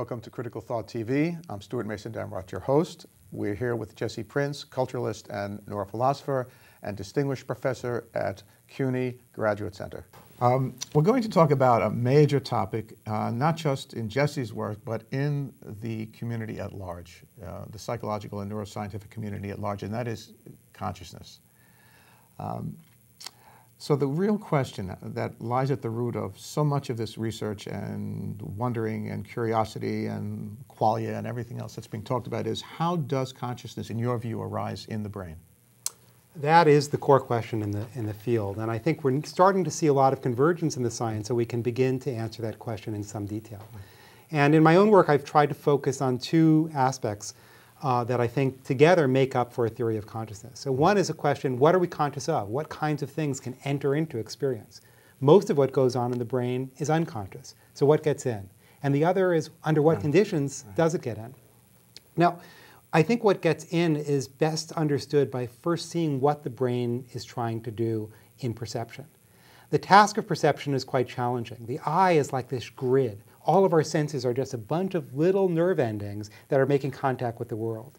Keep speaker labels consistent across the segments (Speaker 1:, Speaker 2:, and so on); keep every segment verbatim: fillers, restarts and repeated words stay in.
Speaker 1: Welcome to Critical Thought T V. I'm Stuart Mason Dambrot, your host. We're here with Jesse Prinz, Culturalist and Neurophilosopher, and Distinguished Professor at C U N Y Graduate Center. Um, we're going to talk about a major topic, uh, not just in Jesse's work, but in the community at large, uh, the psychological and neuroscientific community at large, and that is consciousness. Um, So the real question that lies at the root of so much of this research and wondering and curiosity and qualia and everything else that's being talked about is, how does consciousness, in your view, arise in the brain?
Speaker 2: That is the core question in the, in the field. And I think we're starting to see a lot of convergence in the science, so we can begin to answer that question in some detail. And in my own work, I've tried to focus on two aspects Uh, that I think together make up for a theory of consciousness. So one is a question, what are we conscious of? What kinds of things can enter into experience? Most of what goes on in the brain is unconscious. So what gets in? And the other is, under what conditions does it get in? Now, I think what gets in is best understood by first seeing what the brain is trying to do in perception. The task of perception is quite challenging. The eye is like this grid. All of our senses are just a bunch of little nerve endings that are making contact with the world.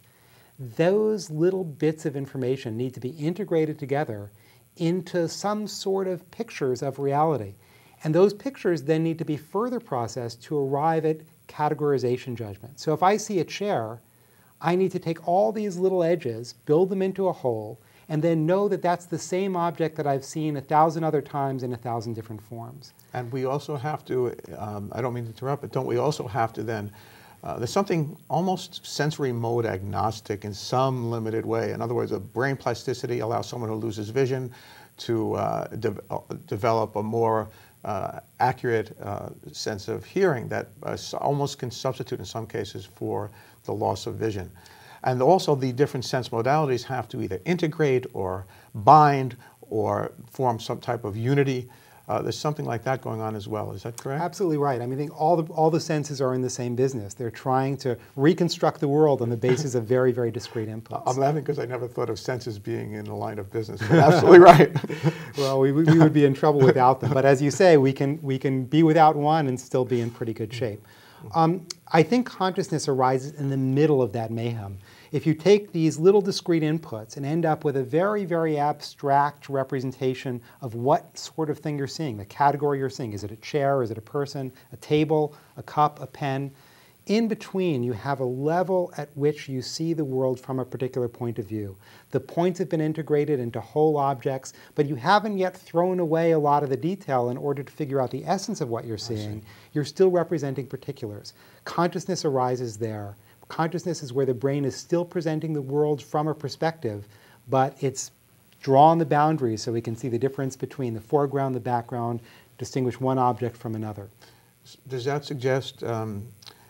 Speaker 2: Those little bits of information need to be integrated together into some sort of pictures of reality. And those pictures then need to be further processed to arrive at categorization judgment. So if I see a chair, I need to take all these little edges, build them into a whole, and then know that that's the same object that I've seen a thousand other times in a thousand different forms.
Speaker 1: And we also have to, um, I don't mean to interrupt, but don't we also have to then, uh, there's something almost sensory mode agnostic in some limited way. In other words, a brain plasticity allows someone who loses vision to uh, de uh, develop a more uh, accurate uh, sense of hearing that uh, almost can substitute in some cases for the loss of vision. And also the different sense modalities have to either integrate or bind or form some type of unity. Uh, there's something like that going on as well. Is that correct?
Speaker 2: Absolutely right. I mean, I think all the, all the senses are in the same business. They're trying to reconstruct the world on the basis of very, very discrete inputs.
Speaker 1: I'm laughing because I never thought of senses being in the line of business. But absolutely right.
Speaker 2: Well, we, we would be in trouble without them. But as you say, we can, we can be without one and still be in pretty good shape. Um, I think consciousness arises in the middle of that mayhem. If you take these little discrete inputs and end up with a very, very abstract representation of what sort of thing you're seeing, the category you're seeing, is it a chair, is it a person, a table, a cup, a pen? In between, you have a level at which you see the world from a particular point of view. The points have been integrated into whole objects, but you haven't yet thrown away a lot of the detail in order to figure out the essence of what you're seeing. You're still representing particulars. Consciousness arises there. Consciousness is where the brain is still presenting the world from a perspective, but it's drawn the boundaries so we can see the difference between the foreground, the background, distinguish one object from another.
Speaker 1: Does that suggest, um,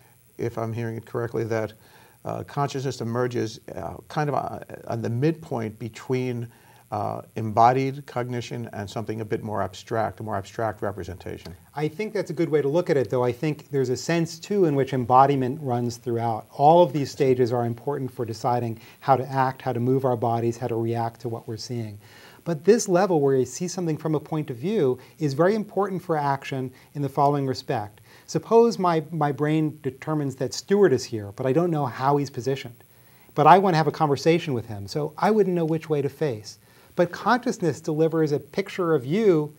Speaker 1: if I'm hearing it correctly, that uh, consciousness emerges uh, kind of uh, on the midpoint between uh, embodied cognition and something a bit more abstract, a more abstract representation?
Speaker 2: I think that's a good way to look at it, though I think there's a sense, too, in which embodiment runs throughout. All of these stages are important for deciding how to act, how to move our bodies, how to react to what we're seeing. But this level where you see something from a point of view is very important for action in the following respect. Suppose my, my brain determines that Stuart is here, but I don't know how he's positioned. But I want to have a conversation with him, so I wouldn't know which way to face. But consciousness delivers a picture of you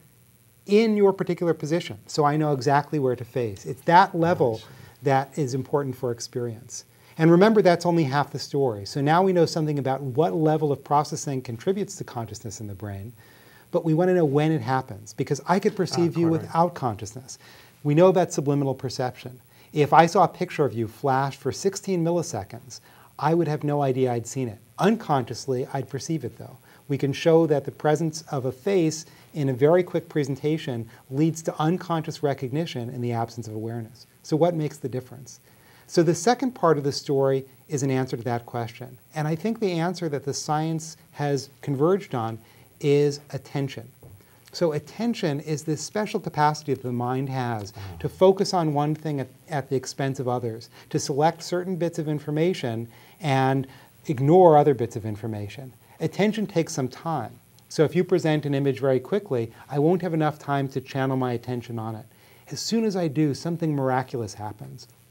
Speaker 2: in your particular position, so I know exactly where to face. It's that level that is important for experience. And remember, that's only half the story. So now we know something about what level of processing contributes to consciousness in the brain, but we want to know when it happens, because I could perceive
Speaker 1: ah,
Speaker 2: you
Speaker 1: right.
Speaker 2: without consciousness. We know about subliminal perception. If I saw a picture of you flash for sixteen milliseconds, I would have no idea I'd seen it. Unconsciously, I'd perceive it, though. We can show that the presence of a face in a very quick presentation leads to unconscious recognition in the absence of awareness. So what makes the difference? So the second part of the story is an answer to that question. And I think the answer that the science has converged on is attention. So attention is this special capacity that the mind has to focus on one thing at, at the expense of others, to select certain bits of information and ignore other bits of information. Attention takes some time. So if you present an image very quickly, I won't have enough time to channel my attention on it. As soon as I do, something miraculous happens.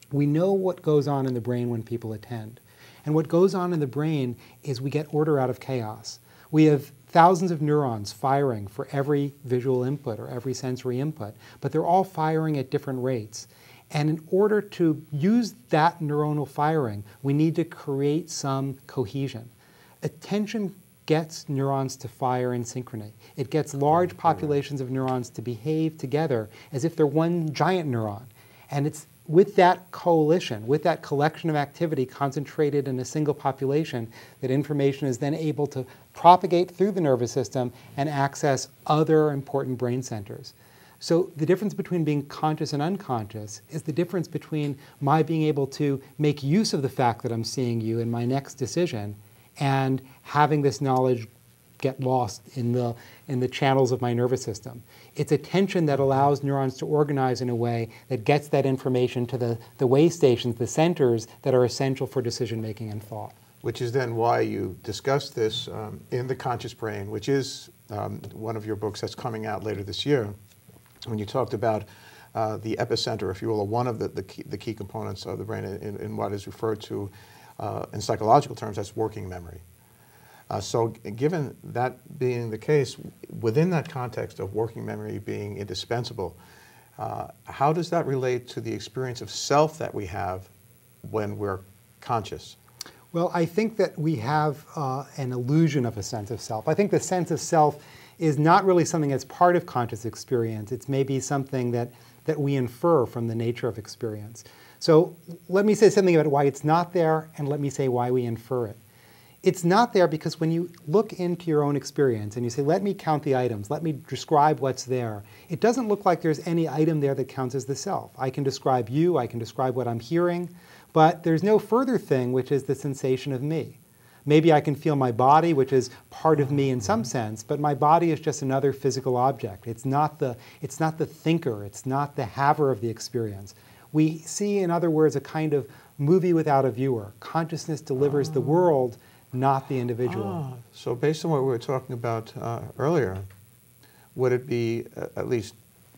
Speaker 2: We know what goes on in the brain when people attend. And what goes on in the brain is we get order out of chaos. We have thousands of neurons firing for every visual input or every sensory input, but they're all firing at different rates. And in order to use that neuronal firing, we need to create some cohesion. Attention gets neurons to fire in synchrony. It gets large populations of neurons to behave together as if they're one giant neuron. And it's with that coalition, with that collection of activity concentrated in a single population, that information is then able to propagate through the nervous system and access other important brain centers. So the difference between being conscious and unconscious is the difference between my being able to make use of the fact that I'm seeing you in my next decision and having this knowledge get lost in the, in the channels of my nervous system. It's attention that allows neurons to organize in a way that gets that information to the, the way stations, the centers that are essential for decision making and thought.
Speaker 1: Which is then why you discuss this um, in The Conscious Brain, which is um, one of your books that's coming out later this year, when you talked about uh, the epicenter, if you will, or one of the, the, key, the key components of the brain in, in what is referred to uh, in psychological terms as working memory. Uh, so given that being the case, within that context of working memory being indispensable, uh, how does that relate to the experience of self that we have when we're conscious?
Speaker 2: Well, I think that we have uh, an illusion of a sense of self. I think the sense of self is not really something that's part of conscious experience. It's maybe something that, that we infer from the nature of experience. So let me say something about why it's not there, and let me say why we infer it. It's not there because when you look into your own experience and you say, let me count the items, let me describe what's there, it doesn't look like there's any item there that counts as the self. I can describe you, I can describe what I'm hearing, but there's no further thing, which is the sensation of me. Maybe I can feel my body, which is part of me in some sense, but my body is just another physical object. It's not the, it's not the thinker, it's not the haver of the experience. We see, in other words, a kind of movie without a viewer. Consciousness delivers oh. the world, not the individual.
Speaker 1: Ah, so based on what we were talking about uh, earlier, would it be uh, at least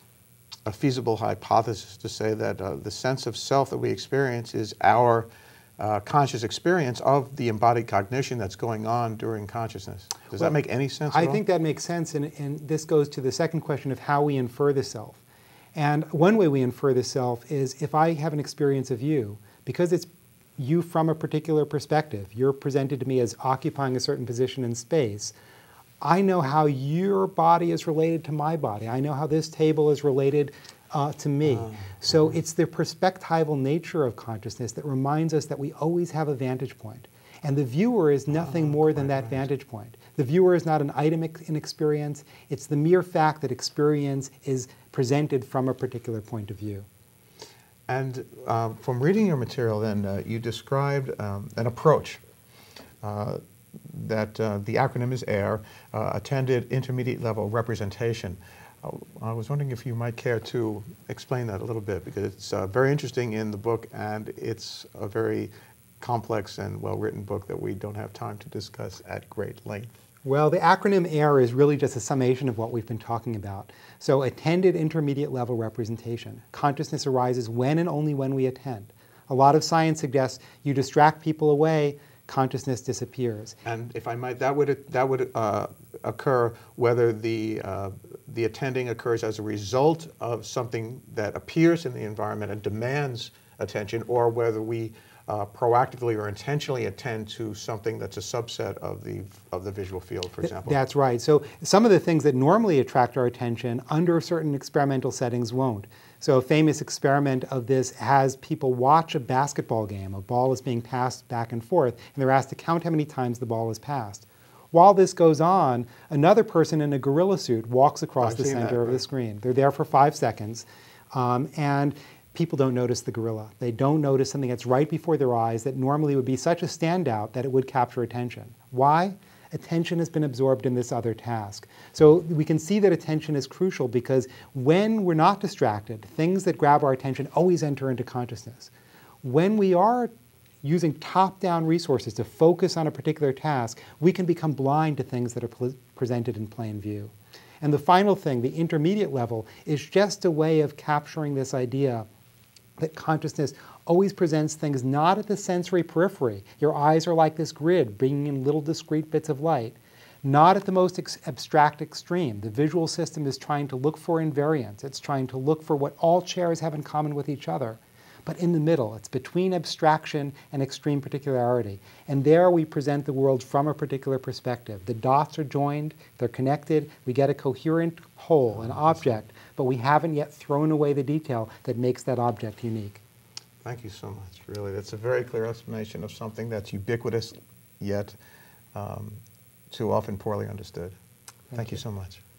Speaker 1: a feasible hypothesis to say that uh, the sense of self that we experience is our uh, conscious experience of the embodied cognition that's going on during consciousness? Does well, that make any sense
Speaker 2: I
Speaker 1: at all?
Speaker 2: think that makes sense, and, and this goes to the second question of how we infer the self. And one way we infer the self is if I have an experience of you, because it's you from a particular perspective, you're presented to me as occupying a certain position in space, I know how your body is related to my body. I know how this table is related uh, to me. Uh, so uh, it's the perspectival nature of consciousness that reminds us that we always have a vantage point. And the viewer is nothing uh, more than that right. vantage point. The viewer is not an item in experience. It's the mere fact that experience is presented from a particular point of view.
Speaker 1: And uh, from reading your material then, uh, you described um, an approach uh, that uh, the acronym is AIR, uh, Attended Intermediate Level Representation. Uh, I was wondering if you might care to explain that a little bit, because it's uh, very interesting in the book, and it's a very complex and well-written book that we don't have time to discuss at great length.
Speaker 2: Well, the acronym AIR is really just a summation of what we've been talking about. So attended intermediate level representation. Consciousness arises when and only when we attend. A lot of science suggests you distract people away, consciousness disappears.
Speaker 1: And if I might, that would, that would uh, occur whether the, uh, the attending occurs as a result of something that appears in the environment and demands attention, or whether we Uh, proactively or intentionally attend to something that's a subset of the, of the visual field, for example.
Speaker 2: That's right. So some of the things that normally attract our attention under certain experimental settings won't. So a famous experiment of this has people watch a basketball game. A ball is being passed back and forth, and they're asked to count how many times the ball is passed. While this goes on, another person in a gorilla suit walks across
Speaker 1: I've
Speaker 2: the center
Speaker 1: that,
Speaker 2: of
Speaker 1: right.
Speaker 2: the screen. They're there for five seconds, um, and people don't notice the gorilla. They don't notice something that's right before their eyes that normally would be such a standout that it would capture attention. Why? Attention has been absorbed in this other task. So we can see that attention is crucial because when we're not distracted, things that grab our attention always enter into consciousness. When we are using top-down resources to focus on a particular task, we can become blind to things that are pre- presented in plain view. And the final thing, the intermediate level, is just a way of capturing this idea that consciousness always presents things not at the sensory periphery. Your eyes are like this grid, bringing in little discrete bits of light. Not at the most ex abstract extreme. The visual system is trying to look for invariance. It's trying to look for what all chairs have in common with each other. But in the middle, it's between abstraction and extreme particularity. And there we present the world from a particular perspective. The dots are joined, they're connected, we get a coherent whole, an object, but we haven't yet thrown away the detail that makes that object unique.
Speaker 1: Thank you so much, really. That's a very clear explanation of something that's ubiquitous, yet um, too often poorly understood. Thank, Thank you. you so much.